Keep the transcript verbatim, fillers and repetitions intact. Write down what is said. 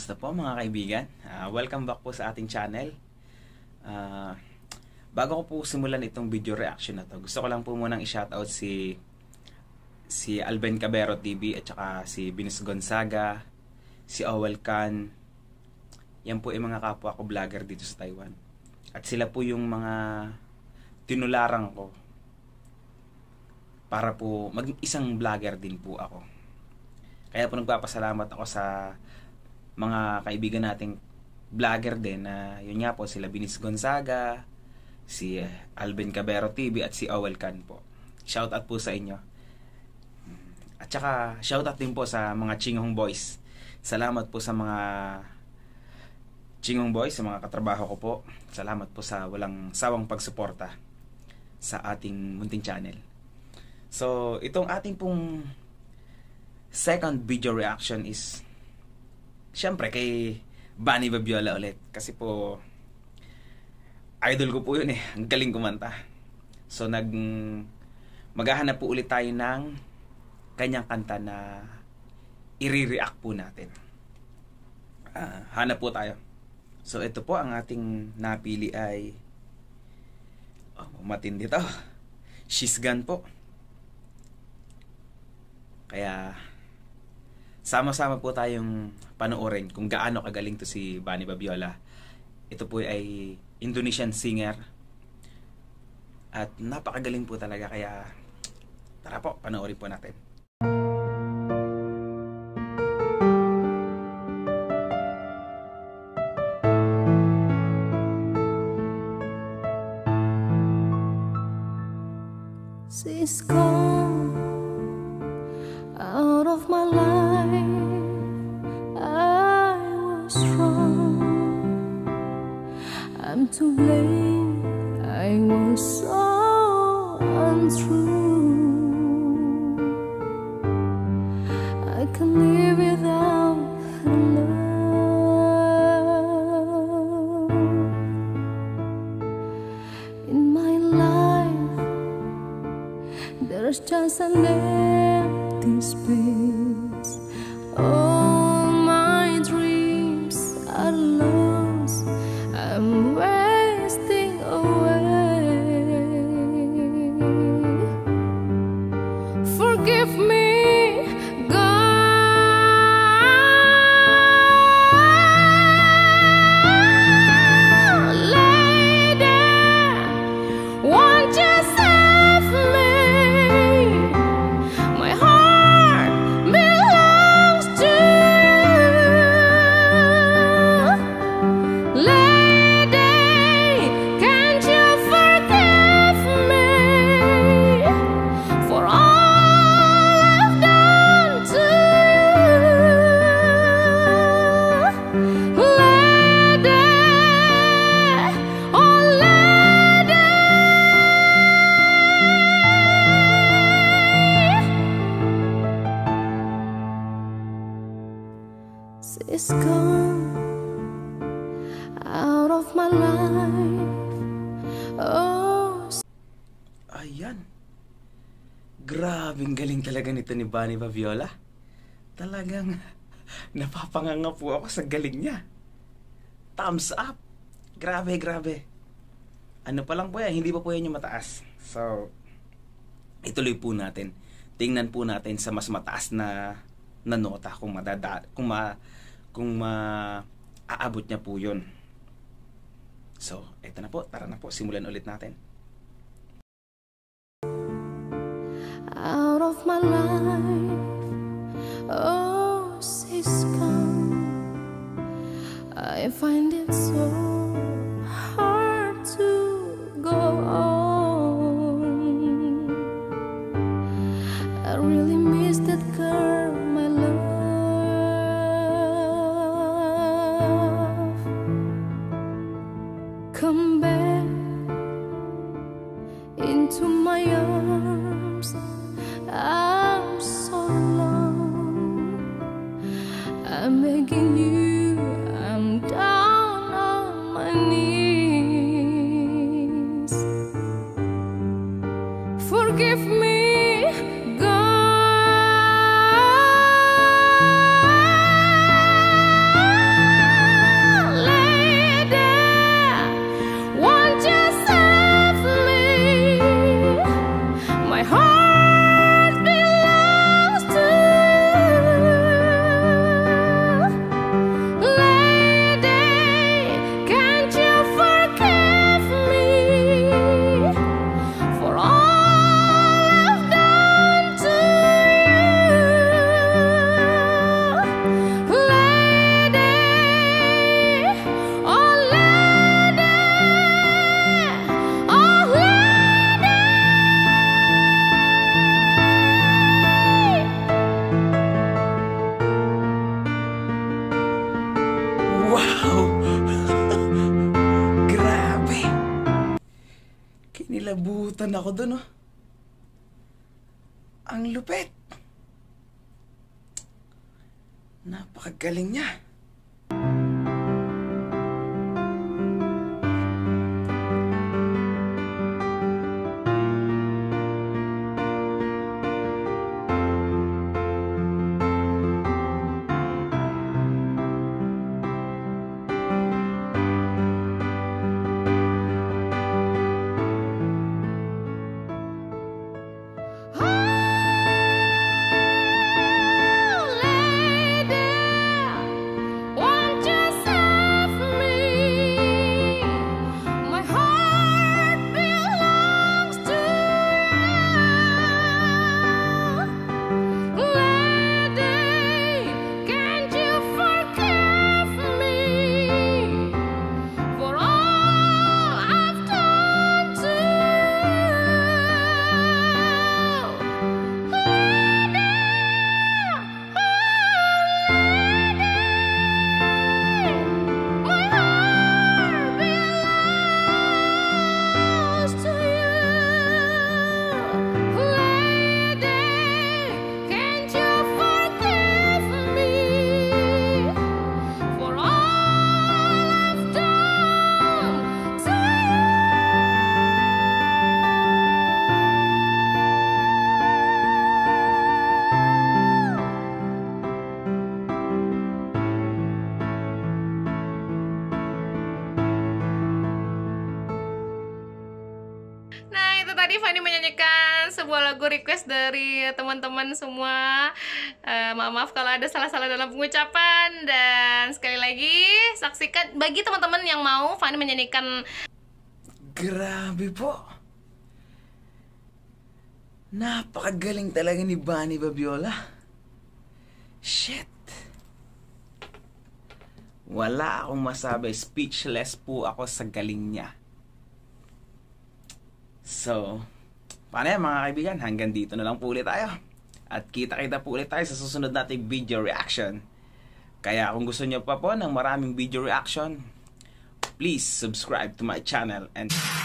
Kamusta po mga kaibigan? Uh, welcome back po sa ating channel. Uh, bago ko po simulan itong video reaction na to, gusto ko lang po munang i-shoutout si si Alben Cabero T V at saka si Venus Gonzaga, si Owel Khan. Yan po yung mga kapwa ko vlogger dito sa Taiwan. At sila po yung mga tinularan ko para po mag-isang vlogger din po ako. Kaya po nagpapasalamat ako sa mga kaibigan nating vlogger din na yun nga po sila Venus Gonzaga, si Alben Cabero T V at si Owel Khan po. Shout out po sa inyo. At saka shout out din po sa mga Chinghong Boys. Salamat po sa mga Chinghong Boys, sa mga katrabaho ko po. Salamat po sa walang sawang pagsuporta sa ating munting channel. So, itong ating pong second video reaction is syempre kay Bunny Babiola ulit. Kasi po idol ko po yun eh. Ang galing kumanta. So nag maghahanap po ulit tayo ng kanyang kanta na i-react po natin. Uh, hanap po tayo. So ito po ang ating napili ay oh, matindi to. She's Gone po. Kaya sama-sama po tayong panoorin kung gaano kagaling to si Bunny Babiola. Ito po ay Indonesian singer at napakagaling po talaga, kaya tara po, panoorin po natin. She's gone out of my life. I was wrong. I'm to blame. I was so untrue. I can live without her love in my life. There's just an empty space. All my dreams are lost. I'm wasting away. Forgive me, God, lady, won't you save me? My heart belongs to you, lady. Can't you forgive me for all I've done to you, lady? Oh, lady. She's gone out of my life. Oh, Ayan. Grabing galing talaga nito ni Bunny Babiola. Talagang napapanganga po ako sa galing niya. Thumbs up. Grabe, grabe. Ano pa lang po yan, hindi pa po yan yung mataas. So, ituloy po natin. Tingnan po natin sa mas mataas na na nota kung madada kung ma kung ma aabot niya po 'yon. So, eto na po, tara na po, simulan ulit natin. out of my life. Oh, she's gone. I find it so hard to go on. I really miss that girl, my love. Come back into my arms. I'm so alone. I'm begging you, I'm down on my knees. Forgive me, God, Kinilabutan ako dun, oh. Ang lupit. Napakagaling niya. Nah, itu tadi Fanny menyanyikan sebuah lagu request dari teman-teman semua. uh, Maaf-maaf kalau ada salah-salah dalam pengucapan. Dan sekali lagi, saksikan bagi teman-teman yang mau Fanny menyanyikan. Grabe po. Napakagaling talaga ni Bunny Babiola. Shit. Wala akong masabi. Speechless po ako sa galing niya. So, paano yan mga kaibigan? Hanggang dito na lang po ulit tayo. At kita-kita po ulit tayo sa susunod nating video reaction. Kaya kung gusto niyo pa po ng maraming video reaction, please subscribe to my channel and